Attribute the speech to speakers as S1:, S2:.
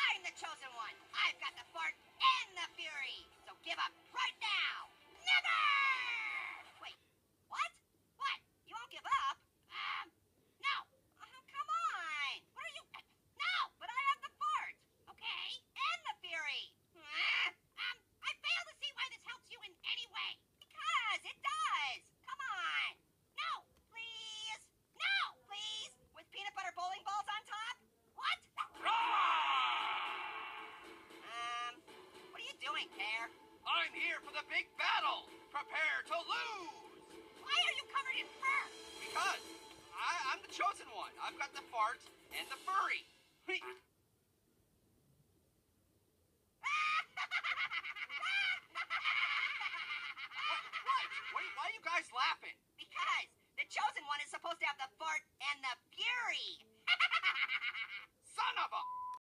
S1: I'm the chosen one. I've got the fart and the fury. So give up right now. Never! Wait, what? What? You won't give up? No. Come on. What are you? No, but I have the fart. Okay, and the fury. I fail to see why this helps you in any way. Because it does. Come on. No, please. No, please. With peanut butter bowling balls on top? What? What are you doing, Pear?
S2: I'm here for the big battle. Prepare to lose.
S1: Why are you covered in fur?
S2: Because I'm the chosen one. I've got the fart and the furry. Why are you guys laughing?
S1: Because the chosen one is supposed to have the fart and